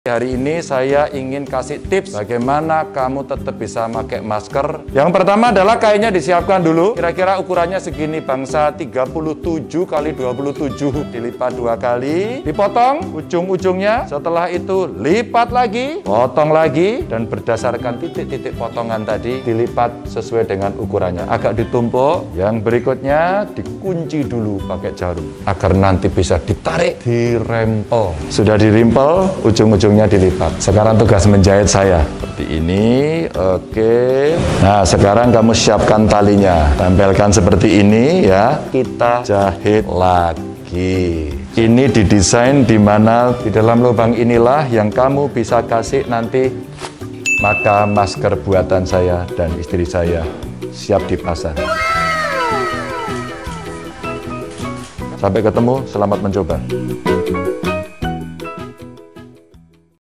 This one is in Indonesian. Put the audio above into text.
Hari ini saya ingin kasih tips bagaimana kamu tetap bisa pakai masker. Yang pertama adalah kainnya disiapkan dulu. Kira-kira ukurannya segini bangsa, 37 kali 27. Dilipat 2 kali, dipotong ujung-ujungnya. Setelah itu lipat lagi, potong lagi, dan berdasarkan titik-titik potongan tadi dilipat sesuai dengan ukurannya. Agak ditumpuk. Yang berikutnya dikunci dulu pakai jarum agar nanti bisa ditarik, dirempel. Sudah dirimpel, ujung-ujungnya dilipat. Sekarang tugas menjahit saya seperti ini. Oke. Nah, sekarang kamu siapkan talinya. Tempelkan seperti ini ya. Kita jahit lagi. Ini didesain di mana di dalam lubang inilah yang kamu bisa kasih nanti. Maka masker buatan saya dan istri saya siap dipasang. Sampai ketemu, selamat mencoba.